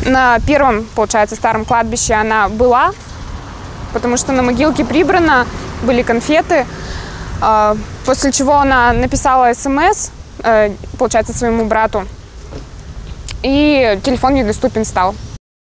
На первом, получается, старом кладбище она была, потому что на могилке прибрано, были конфеты. После чего она написала СМС, получается, своему брату, и телефон недоступен стал.